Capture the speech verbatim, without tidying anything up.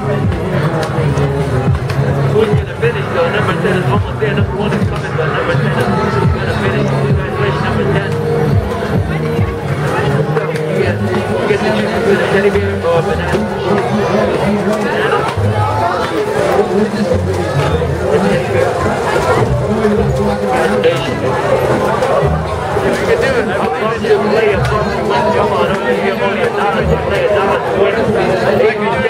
Who's going to finish though? Number ten is almost there. Number one is coming, but number ten is going to finish. Congratulations, number ten. So you get, you get the choose between a teddy bear or a banana. Banana? Congratulations. You can do it. I'll come to play a song. Come on, over here, only a dollar to play a dollar to win.